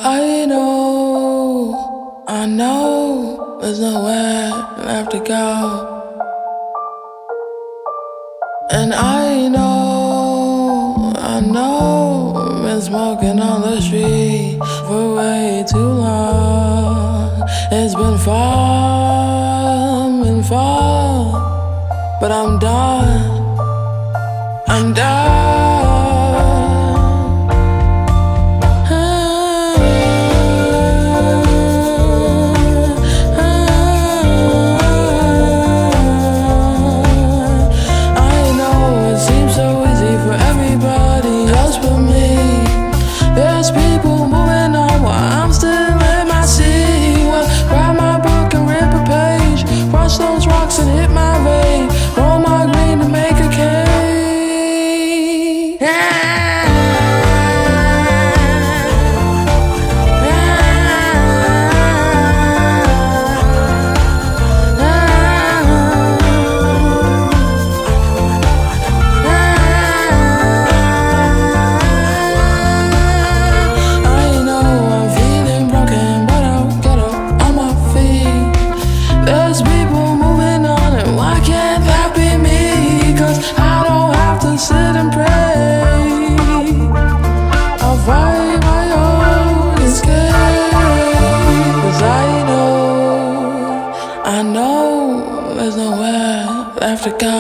I know there's nowhere left to go. And I know, been smoking on the street for way too long. It's been far, but I'm done. I'm done. There's people moving on while I'm still in my seat. Well, grab my book and rip a page, crush those rocks and hit my vein, roll my green to make a cake. There's people moving on, and why can't that be me? 'Cause I don't have to sit and pray. I'll fight my own escape. 'Cause I know there's nowhere left to go.